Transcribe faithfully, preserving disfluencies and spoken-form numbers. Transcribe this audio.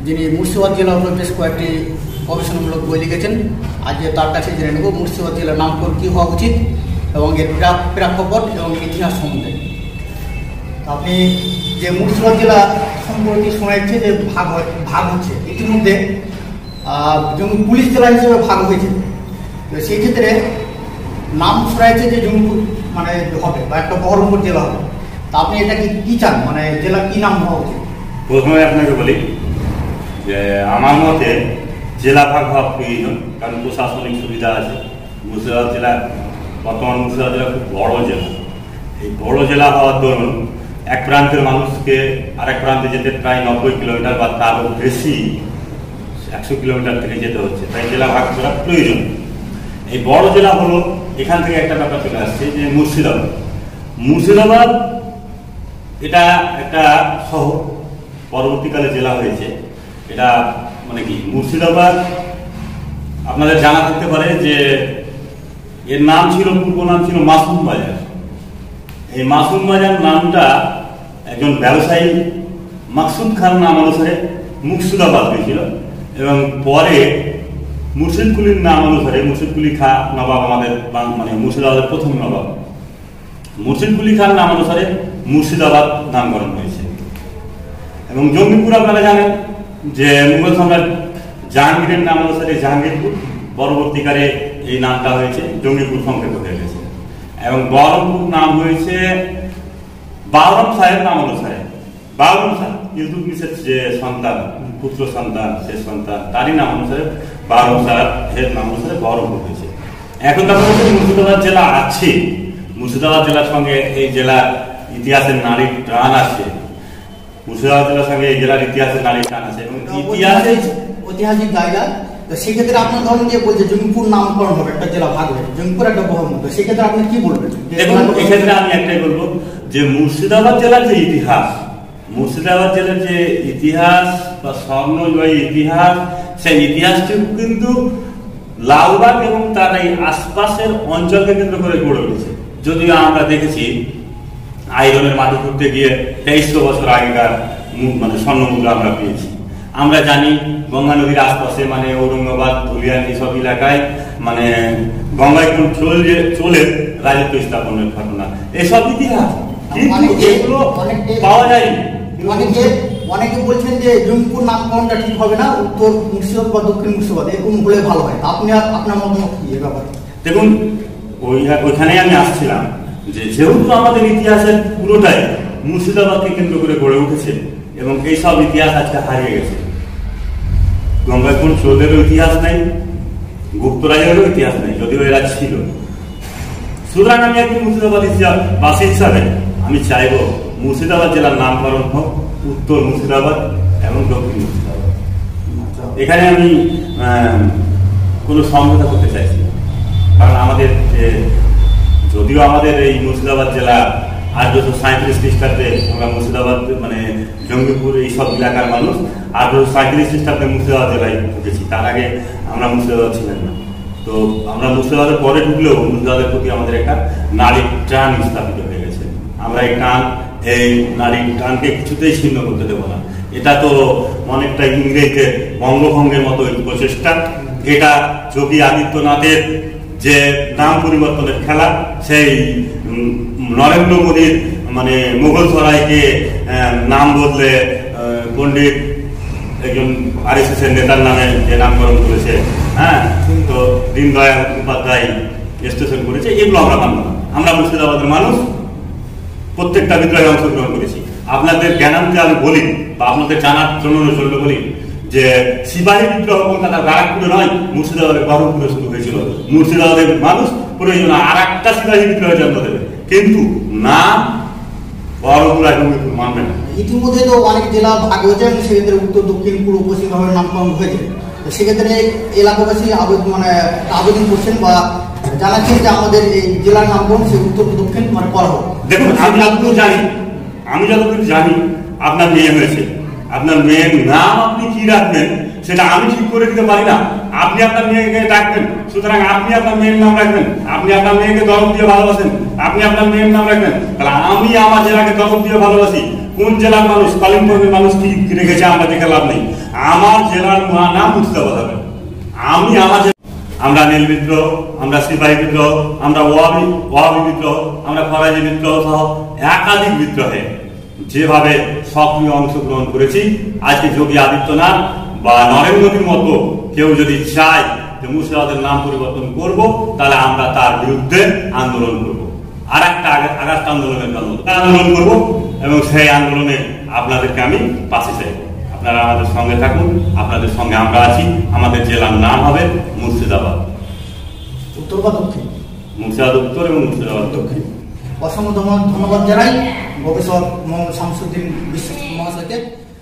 যিনি মুর্শিদাবাদ জেলার উপর বেশ কয়েকটি গবেষণামূলক বই লিখেছেন। আজকে তার কাছে জেনে নেব মুর্শিদাবাদ জেলার নামকরণ কী হওয়া উচিত এবং এর প্রেক্ষাপট এবং ইতিহাস সম্বন্ধে। আপনি যে মুর্শিদাবাদ জেলা সম্পর্কে শোনা যাচ্ছে যে ভাগ ভাগ হচ্ছে, ইতিমধ্যে যেমন পুলিশ জেলা হিসেবে ভাগ হয়েছে, তো সেই ক্ষেত্রে নাম শোনা যাচ্ছে যে জঙ্গিপুর মানে হবে বা একটা বহরমপুর জেলা হবে। তা আপনি এটা কি কী চান, মানে জেলা কী নাম হওয়া উচিত? প্রথমে আপনাকে বলি যে আমার মতে জেলা ভাগ হওয়া প্রয়োজন, কারণ প্রশাসনিক সুবিধা আছে। মুর্শিদাবাদ জেলা বর্তমান মুর্শিদাবাদ জেলা খুব বড় জেলা। এই বড় জেলা হওয়ার দরুন এক প্রান্তের মানুষকে আরেক প্রান্তে যেতে প্রায় নব্বই কিলোমিটার বা তারও বেশি একশো কিলোমিটার থেকে যেতে হচ্ছে, তাই জেলা ভাগ করা প্রয়োজন। এই বড় জেলা হলো, এখান থেকে একটা ব্যাপার চলে আসছে যে মুর্শিদাবাদ মুর্শিদাবাদ এটা একটা শহর, পরবর্তীকালে জেলা হয়েছে। এটা মানে কি মুর্শিদাবাদ আপনাদের জানা থাকতে পারে যে এর নাম ছিল, পূর্ব নাম ছিল মাসুম বাজার। এই মাসুম বাজার নামটা একজন ব্যবসায়ী মাকসুদ খান নাম অনুসারে মুর্শিদাবাদ হয়েছিল এবং পরে মুর্শিদ কুলির নাম অনুসারে মুর্শিদ কুলি খা নবাব, আমাদের মানে মুর্শিদাবাদের প্রথম নবাব মুর্শিদ কুলি খান নাম অনুসারে মুর্শিদাবাদ নামকরণ হয়েছে। এবং জঙ্গিপুর আপনারা জানেন যে মুঘল সম্রাট জাহাঙ্গীরের নাম অনুসারে জাহাঙ্গীরপুর, পরবর্তীকালে এই নামটা হয়েছে জঙ্গিপুর সংক্ষেপ হয়ে গেছে। এবং বহরমপুর নাম হয়েছে বাহরম শাহের নাম অনুসারে। বাহরম শাহ ইলতুৎমিশের যে সন্তান, পুত্র সন্তান, সে সন্তান, তারই নাম অনুসারে বাহরম শাহের নাম অনুসারে বহরমপুর হয়েছে। এখন তো আমাদের মুর্শিদাবাদ জেলা আছে, মুর্শিদাবাদ জেলার সঙ্গে এই জেলার ইতিহাসের নারীর টান আছে। মুর্শিদাবাদ জেলার সঙ্গে এই জেলার ইতিহাসের নারীর টান আছে এবং ইতিহাসে ঐতিহাসিক জায়গা। তো সেক্ষেত্রে আপনার ধরুন যে বলছে জঙ্গিপুর নামকরণ হবে, একটা জেলা ভাগ হবে, জঙ্গিপুর একটা বহরমপুর, সেক্ষেত্রে আপনি কি বলবেন? দেখুন, এক্ষেত্রে আমি একটাই বলবো যে মুর্শিদাবাদ জেলার যে ইতিহাস, মুর্শিদাবাদ জেলার যে ইতিহাস বা স্বর্ণজয়ী ইতিহাস, সেই ইতিহাসটি কিন্তু লালবাগ এবং তার এই আশপাশের অঞ্চলকে কেন্দ্র করে গড়ে উঠেছে। যদিও আমরা দেখেছি আইরনের মাটি খুঁড়তে গিয়ে তেইশশো বছর আগেকার মানে স্বর্ণমুদ্রা আমরা পেয়েছি। আমরা জানি গঙ্গা নদীর আশপাশে মানে ঔরঙ্গাবাদ, ধুলিয়ান এইসব এলাকায় মানে গঙ্গায় কোন চলে চলে রাজত্ব স্থাপনের ঘটনা, এসব ইতিহাস কিন্তু এগুলো পাওয়া যায়নি। অনেকে অনেকে বলছেন যে জঙ্গিপুর নামকরণটা ঠিক হবে না, উত্তর মুর্শিদাবাদ বা দক্ষিণ মুর্শিদাবাদ এরকম হলে ভালো হয়। আপনি আপনার মতামত কি এ ব্যাপারে? দেখুন, ওই ওইখানেই আমি আসছিলাম যে যেহেতু আমাদের ইতিহাসের পুরোটাই মুর্শিদাবাদকে কেন্দ্র করে গড়ে উঠেছে এবং এইসব ইতিহাস আজকে হারিয়ে গেছে। গঙ্গাইকুণ্ড চোরেরও ইতিহাস নেই, গুপ্তরাজেরও ইতিহাস নেই, যদিও এরা ছিল। সুতরাং আমি একটি মুর্শিদাবাদ বাসী হিসাবে আমি চাইব মুর্শিদাবাদ জেলার নামকরণ হোক উত্তর মুর্শিদাবাদ এবং দক্ষিণ মুর্শিদাবাদ। এখানে আমি কোনো সমঝোতা করতে চাইছি না, কারণ আমাদের যে যদিও আমাদের এই মুর্শিদাবাদ জেলা আঠারোশো সাঁত্রিশ খ্রিস্টাব্দে আমরা মুর্শিদাবাদ মানে জঙ্গিপুর এইসব এলাকার মানুষ আঠারোশো সাঁত্রিশ খ্রিস্টাব্দে মুর্শিদাবাদ জেলায় ঢুকেছি, তার আগে আমরা মুর্শিদাবাদ ছিলেন না। তো আমরা মুর্শিদাবাদের পরে ঢুকলেও মুর্শিদাবাদের প্রতি আমাদের একটা নারীর টান স্থাপিত হয়ে গেছে। আমরা এই টান এই নারীর টানকে কিছুতেই ছিন্ন করতে দেবো না। এটা তো অনেকটা ইংরেজদের বঙ্গভঙ্গের মতো প্রচেষ্টা। এটা যোগী আদিত্যনাথের যে নাম পরিবর্তনের খেলা, সেই নরেন্দ্র মোদীর মানে মোগল সরাইকে নাম বদলে পণ্ডিত একজন আর এস এস এর নেতার নামে যে নামকরণ করেছে, হ্যাঁ, তো দীনদয়াল উপাধ্যায় স্টেশন করেছে, এগুলো আমরা মানব না। আমরা মুর্শিদাবাদের মানুষ, প্রত্যেকটা বিদ্রোহে অংশগ্রহণ করেছি। আপনাদের জ্ঞানান্তে আমি বলি বা আপনাদের জানার জন্য চলবে বলি যে সিপাহী বিদ্রোহ কলকাতার ব্যারাকপুরে নয়, মুর্শিদাবাদের বহরমপুরে শুরু হয়েছিল। মুর্শিদাবাদের মানুষ প্রয়োজন আর একটা সিপাহী বিদ্রোহে জন্ম দেবে, কিন্তু না বহরমপুর আর জঙ্গিপুর মানবে না। ইতিমধ্যে তো অনেক জেলা ভাগ হয়েছে এবং সেক্ষেত্রে উত্তর দক্ষিণ পূর্ব পশ্চিমভাবে নামকরণ হয়েছে। সেক্ষেত্রে এলাকাবাসী আবেদন মানে আবেদন করছেন বা জানাচ্ছেন যে আমাদের এই জেলার নামকরণ সে উত্তর দক্ষিণ মানে করা হোক। দেখুন, আমি যতদূর জানি আমি যতদূর জানি আপনার মেয়ে হয়েছে, আপনার মেয়ের নাম আপনি কি রাখবেন সেটা আমি ঠিক করে দিতে পারি না। আপনি আপনার মেয়েকে ডাকবেন, সুতরাং আপনি আপনার মেয়ের নাম রাখবেন। আপনি আপনার মেয়েকে দরদ দিয়ে ভালোবাসেন, আপনি আপনার মেয়ের নাম রাখবেন। তাহলে আমি আমার জেলাকে দরদ দিয়ে ভালোবাসি। কোন জেলার মানুষ, কালিম্পংয়ের মানুষ কি রেখেছে আমরা দেখে লাভ নেই। আমার জেলার নাম মুর্শিদাবাদ হবে। আমি আমার আমরা নীল বিদ্রোহ, আমরা সিপাহী বিদ্রোহ, আমরা ওয়াবি ওয়াবি বিদ্রোহ, আমরা ফরাজি বিদ্রোহ সহ একাধিক বিদ্রোহে যেভাবে সক্রিয় অংশগ্রহণ করেছি, আজকে যোগী আদিত্যনাথ বা নরেন্দ্র মোদীর মতো কেউ যদি চায় যে মুর্শিদাবাদের নাম পরিবর্তন করব, তাহলে আমরা তার বিরুদ্ধে আন্দোলন করব, আর একটা আগস্ট আন্দোলনের জন্য আন্দোলন করব, এবং সেই আন্দোলনে আপনাদেরকে আমি পাশে চাইব। আপনারা আমাদের সঙ্গে থাকুন, আপনাদের সঙ্গে আমরা আছি। আমাদের জেলার নাম হবে মুর্শিদাবাদ। উত্তর বা দক্ষিণ? মুর্শিদাবাদ উত্তর এবং মুর্শিদাবাদ দক্ষিণ। অসংখ্য ধন্যবাদ জানাই গবেষক মোহাম্মদ শামসুদ্দিন বিশ্বাস মহাশয়কে।